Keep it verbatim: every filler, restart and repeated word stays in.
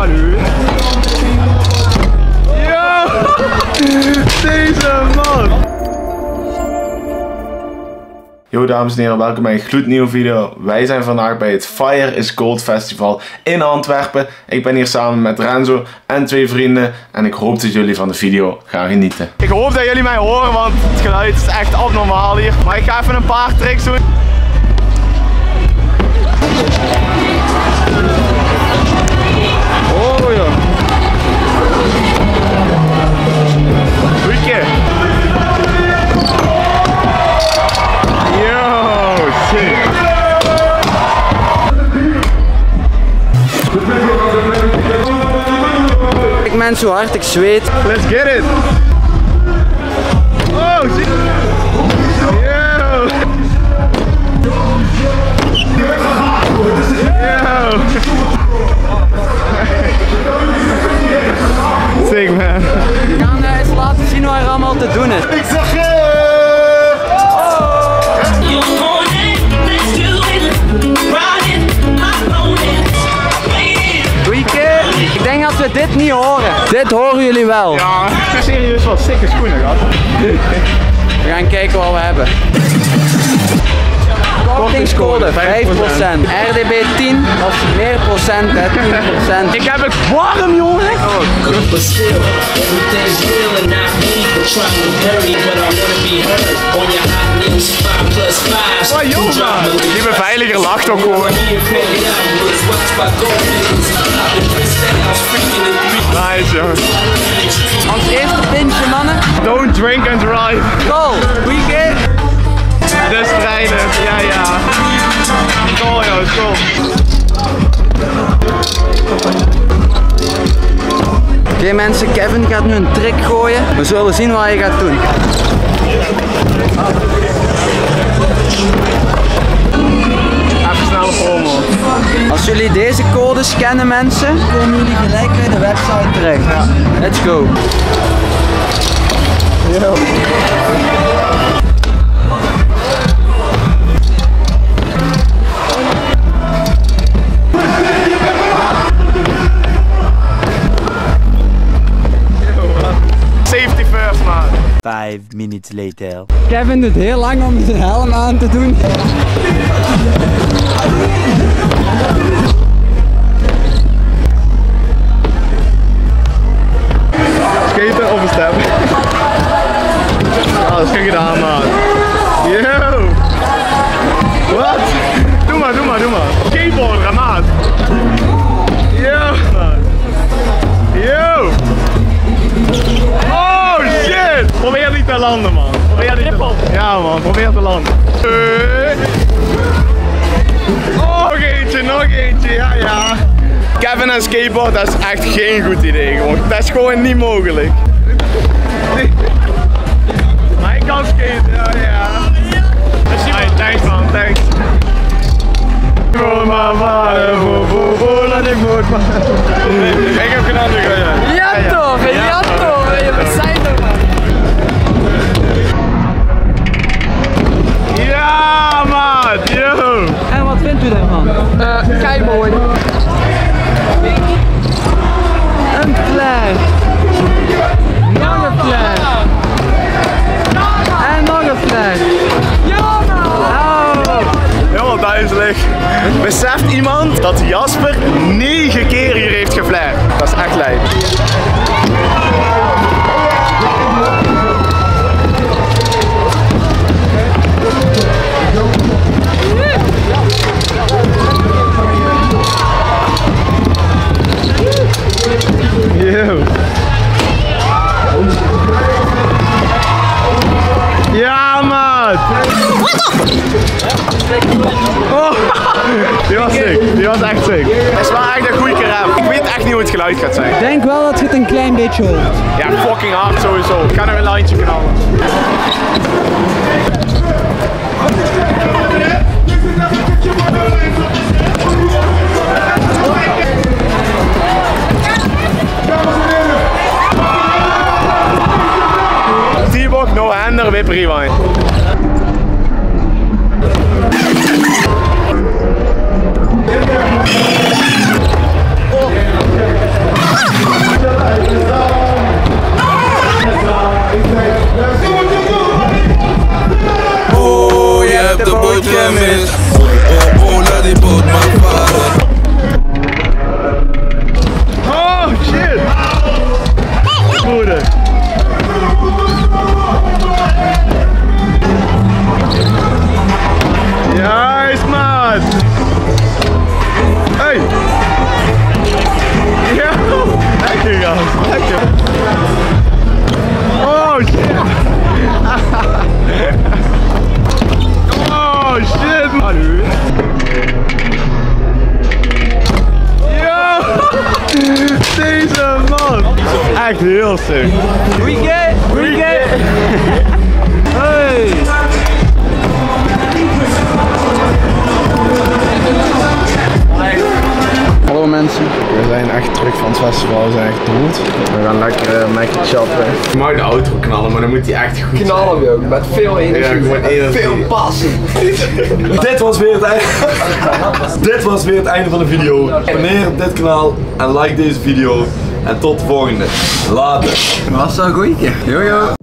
Salut. Yo! Deze man! Yo dames en heren, welkom bij een gloednieuwe video. Wij zijn vandaag bij het Fire is Gold Festival in Antwerpen. Ik ben hier samen met Renzo en twee vrienden en ik hoop dat jullie van de video gaan genieten. Ik hoop dat jullie mij horen, want het geluid is echt abnormaal hier. Maar ik ga even een paar tricks doen. Oh ja. Goeie. Yo, shit. Ik mensen hoe hard ik zweet. Let's get it. Oh, shit. Yo. Yo. Sick man. We gaan uh, eens laten zien wat er allemaal te doen is. Ik zeg je. Ik denk dat we dit niet horen. Dit horen jullie wel. Ja, serieus wat sikke schoenen gehad. We gaan kijken wat we hebben. Kortingscode vijf procent. R D B tien, dat is meer procent, tien procent. Ik heb het warm jongen. Oh jongen, die beveiliger lacht ook gewoon. Nice jongen. Als eerste pintje mannen. Don't drink and drive. Goal, weekend. De strijders, ja ja. Goal joh, goal. Oké okay, mensen, Kevin gaat nu een trick gooien. We zullen zien wat hij gaat doen. Even snel promo. Als jullie deze code scannen mensen, komen jullie gelijk bij de website terecht. Ja. Let's go. Yo. Safety first man. Five minutes later. Kevin doet heel lang om zijn helm aan te doen. Skaten of een step? Ah, dat is goed gedaan man. Yo! Wat? Doe maar, doe maar, doe maar. Skateboarder, maat. Yo! Yo! Oh shit! Probeer niet te landen man. Probeer niet te landen. Ja man, probeer te landen. Oh, nog eentje, nog eentje, ja ja. Kevin en skateboard, dat is echt geen goed idee gewoon. Dat is gewoon niet mogelijk. Maar ik kan skaten, ja ja. Hey, thanks man, thanks. Voor mama, voor voor voor, laat ik voor man. Ik heb geen andere gaan. Ja toch, ja toch, we zijn er man. Ja maat, yo. En wat vindt u daarvan? Uh, kei mooi. Een flash. Nog een flash. En nog een flash. Ja man! Oh. Helemaal duizelig. Beseft iemand dat Jasper negen keer hier heeft geflasht? Dat is echt lijp. Yo. Ja, maat! Oh, die was sick, die was echt sick. Het is wel echt een goede rap. Ik weet echt niet hoe het geluid gaat zijn. Ik denk wel dat je het een klein beetje hoort. Ja, fucking hard sowieso. Ik ga nog een lijntje knallen. T-Box, no hander, whip rewind. echt heel sick. Goeie keer, goeie keer. Hey. Hallo mensen. We zijn echt terug van het festival, we zijn echt dood. We gaan lekker uh, lekker chappen. Je mag de outro knallen, maar dan moet die echt goed knallen we ook, met veel energie, ja, met veel passie. Dit was weer het einde. Dit was weer het einde van de video. Abonneer op dit kanaal en like deze video. En tot de volgende. Later. Was dat een goeie keer? Yo yo.